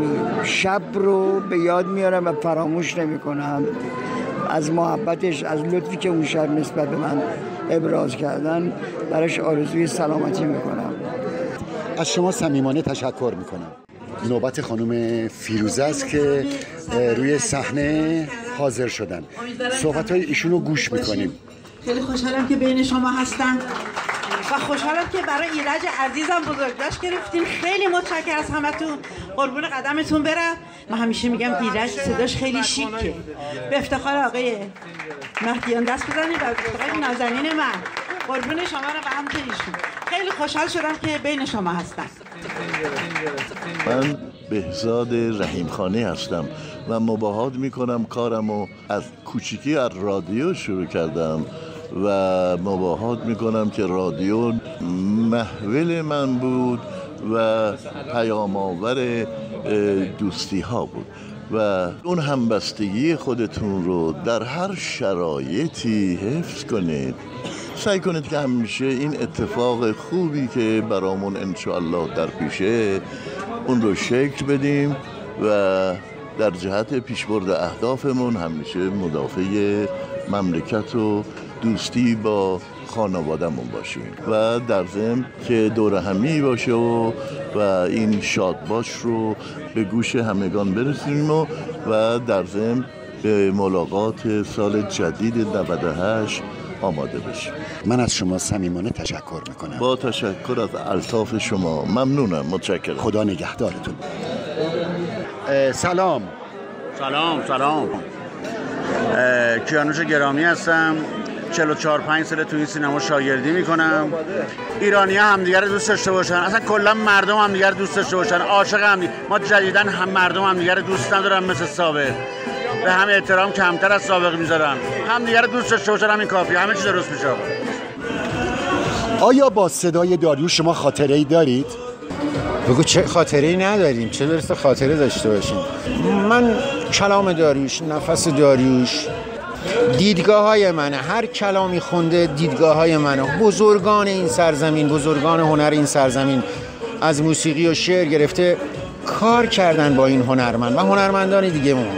شب رو به یاد میارم و فراموش نمی کنم. از محبتش، از لطفی که اون شب نسبت به من ابراز کردن براش آرزوی سلامتی میکنم. از شما صمیمانه تشکر میکنم. نوبت خانم فیروزه است که روی صحنه حاضر شدن. صحبت‌های ایشون رو گوش میکنیم. خیلی خوشحالم که بین شما هستم و خوشحالم که برای ایرج عزیزم بزرگداشت گرفتین. خیلی متشکرم از همتون، قربون قدمتون برم. من همیشه میگم ایرج صداش خیلی شیکه. به افتخار آقای مهدیان دست بزنید و به افتخار نازنین من، قربون شما رو و همچنینشون. خیلی خوشحال شدم که بین شما هستم. من بهزاد رحیمخانی هستم و مباهات میکنم کارمو از کوچیکی از رادیو شروع کردم و مباهات میکنم که رادیو محول من بود و پیام آور دوستی ها بود و اون همبستگی خودتون رو در هر شرایطی حفظ کنید. سعی کنید که همیشه این اتفاق خوبی که برامون انشاءالله در پیشه اون رو شکل بدیم و در جهت پیشبرد اهدافمون همیشه مدافع مملکت و دوستی با خانواده‌مون باشیم و در ضمن که دور همی باشه و و این شادباش رو به گوش همگان برسونیم و, و در ضمن به ملاقات سال جدید نود و هشت آماده بشیم. من از شما صمیمانه تشکر میکنم. با تشکر از الطاف شما ممنونم. متشکرم. خدا نگهدارتون. سلام سلام سلام کیانوش گرامی هستم. چهل و چهار پنج سال تو این سینما شاگردی میکنم. ایرانی‌ها همدیگه رو دوست داشته باشن، اصلا کلا مردم همدیگه رو دوست داشته باشن، عاشق هم ما جدیداً هم مردم همدیگه رو دوست ندارن مثل سابق، به هم احترام کمتر از سابق میذارن، همدیگه رو دوست داشته باشن، همین کافیه، همه چیز درست میشه. آیا با صدای داریوش شما خاطره‌ای دارید؟ بگو چه خاطره‌ای نداریم، چه برسه خاطره داشته باشیم. من کلام داریوش، نفس داریوش، دیدگاه های منه، هر کلامی خونده دیدگاه های منه. بزرگان این سرزمین، بزرگان هنر این سرزمین از موسیقی و شعر گرفته کار کردن با این هنرمند و هنرمندان دیگه مون.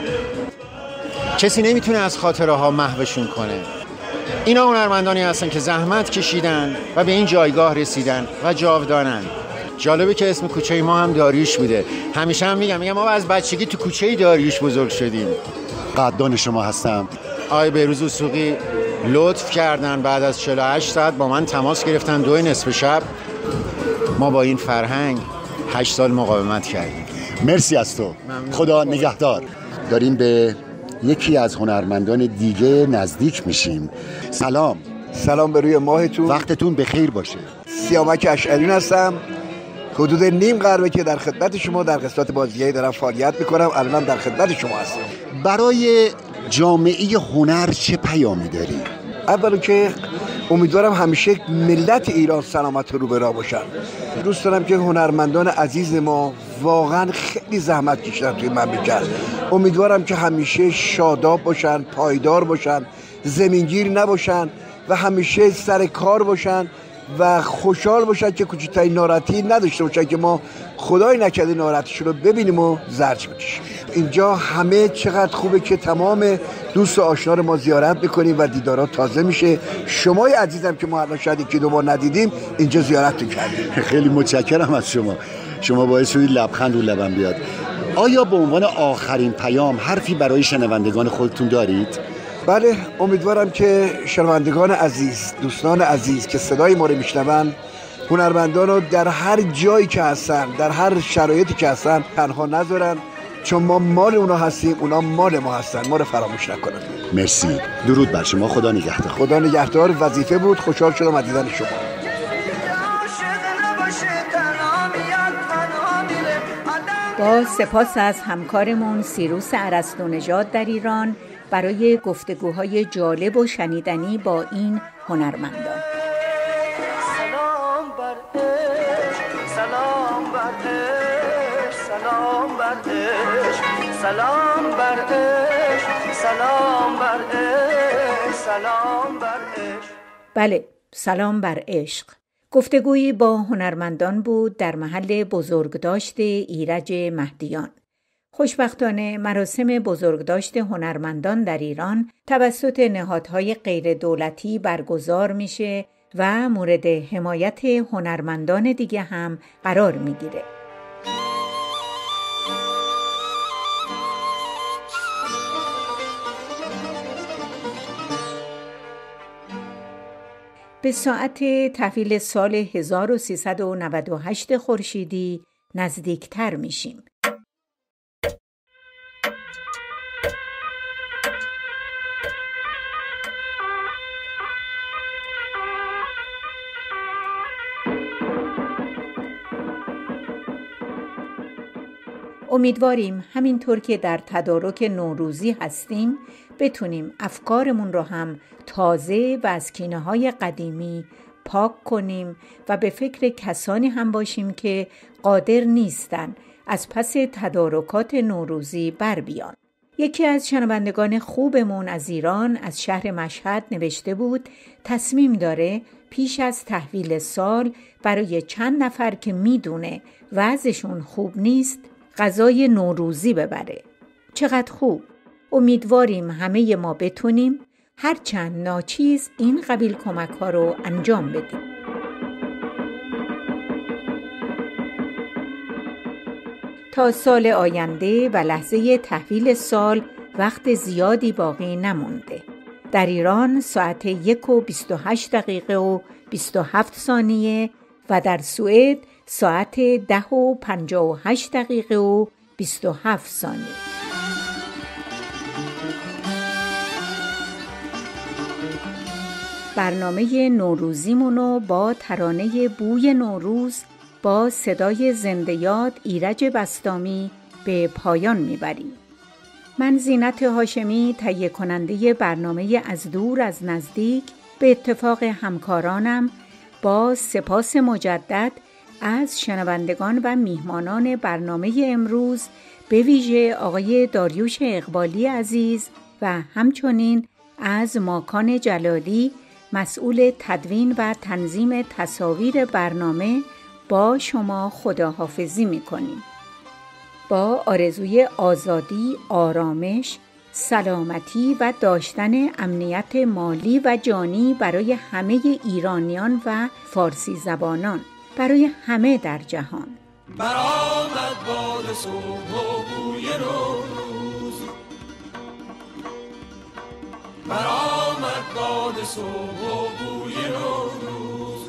کسی نمیتونه از خاطره ها محوشون کنه. اینا هنرمندانی هستن که زحمت کشیدن و به این جایگاه رسیدن و جاودانن. جالبه که اسم کوچه ما هم داریوش بوده. همیشه هم میگم میگم ما از بچگی تو کوچه داریوش بزرگ شدیم. قدردان شما هستم. آقای بهروز وثوقی لطف کردن بعد از چهل و هشت ساعت با من تماس گرفتن، دو نصف شب ما با این فرهنگ هشت سال مقاومت کردیم. مرسی از تو. خدا نگهدار. داریم به یکی از هنرمندان دیگه نزدیک میشیم. سلام. سلام به روی ماهتون. وقتتون بخیر باشه. سیامک اشعریون هستم. حدود نیم قرنه که در خدمت شما در قسمت بازیگری دارم فعالیت میکنم. الان در خدمت شما هستم. برای جامعه هنر چه پیامی داری؟ اولا که امیدوارم همیشه ملت ایران سلامت رو به راه باشن. دوست دارم که هنرمندان عزیز ما واقعا خیلی زحمت کشیدن توی مملکت. امیدوارم که همیشه شاداب باشن، پایدار باشن، زمینگیر نباشن و همیشه سر کار باشن و خوشحال باشن که کوچکترین ناراحتی نداشته باشن که ما خدای نکرده ناراحتیشون رو ببینیم و زرج بکشیم. اینجا همه چقدر خوبه که تمام دوست و آشنا رو ما زیارت میکنیم و دیدارات تازه میشه. شمای عزیزم که ما الان شاید یکی دو بار ندیدیم اینجا زیارت کردیم. خیلی متشکرم از شما. شما باعث شدید لبخند رو لبم بیاد. آیا به عنوان آخرین پیام حرفی برای شنوندگان خودتون دارید؟ بله، امیدوارم که شنوندگان عزیز، دوستان عزیز که صدای ما رو میشنون، هنرمندان رو در هر جایی که هستن، در هر شرایطی که هستن تنها نذارن، چون ما مال اونا هستیم، اونا مال ما هستن، ما رو فراموش نکنن. مرسی. درود بر شما. خدا نگهدار. خدا نگهدار. وظیفه بود. خوشحال شدم از دیدن شما. با سپاس از همکارمون سیروس ارسطو نژاد در ایران برای گفتگوهای جالب و شنیدنی با این هنرمندان. سلام بر عشق، سلام بر عشق، سلام بر عشق، سلام بر عشق، سلام بر عشق، سلام بر عشق. بله، سلام بر عشق. گفتگویی با هنرمندان بود در محل بزرگداشت ایرج مهدیان. خوشبختانه مراسم بزرگداشت هنرمندان در ایران توسط نهادهای غیر دولتی برگزار میشه و مورد حمایت هنرمندان دیگه هم قرار میگیره. به ساعت تحویل سال هزار و سیصد و نود و هشت خورشیدی نزدیکتر میشیم. امیدواریم همینطور که در تدارک نوروزی هستیم بتونیم افکارمون رو هم تازه و از کینه‌های قدیمی پاک کنیم و به فکر کسانی هم باشیم که قادر نیستن از پس تدارکات نوروزی بر بیان. یکی از شنوندگان خوبمون از ایران از شهر مشهد نوشته بود تصمیم داره پیش از تحویل سال برای چند نفر که میدونه وضعشون خوب نیست غذای نوروزی ببره. چقدر خوب. امیدواریم همه ما بتونیم هرچند ناچیز این قبیل کمک ها رو انجام بدیم. تا سال آینده و لحظه تحویل سال وقت زیادی باقی نمونده. در ایران ساعت یک و بیست و هشت دقیقه و بیست و هفت ثانیه و در سوئد ساعت ده و پنجاه و هشت دقیقه و بیست و هفت ثانیه. برنامه نوروزیمونو با ترانه بوی نوروز با صدای زنده یاد ایرج بسطامی به پایان میبریم. من زینت هاشمی تهیه کننده برنامه از دور از نزدیک به اتفاق همکارانم با سپاس مجدد از شنوندگان و میهمانان برنامه امروز به ویژه آقای داریوش اقبالی عزیز و همچنین از ماکان جلالی مسئول تدوین و تنظیم تصاویر برنامه با شما خداحافظی می‌کنیم. با آرزوی آزادی، آرامش، سلامتی و داشتن امنیت مالی و جانی برای همه ایرانیان و فارسی زبانان، برای همه در جهان. برآمد باد صبح و بوی نوروز، برآمد باد صبح و بوی نوروز،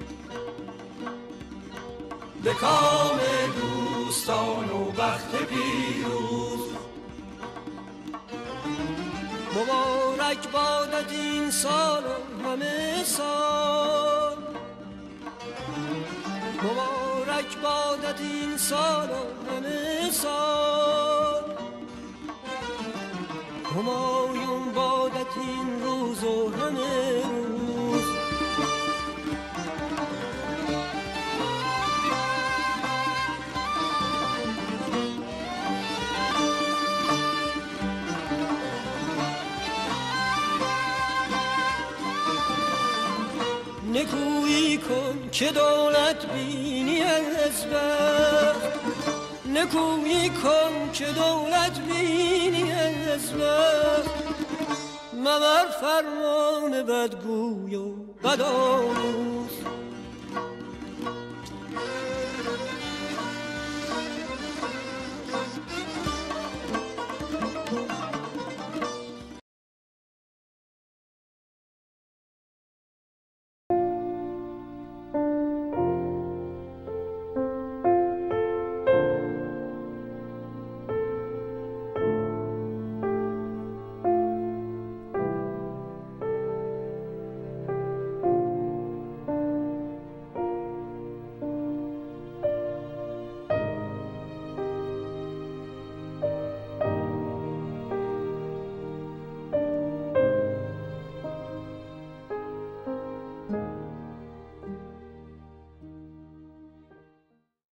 به کام دوستان و بخت پیروز. مبارک بادت این سال و همه سال، مبارک بادت این سال و همه سال، همایون بادت این روز و همه روز. نکویی کن که دولت بینی از بخت، نکویی کن که دولت بینی از بخت. مبر فرمان بدگوی و بدآموز،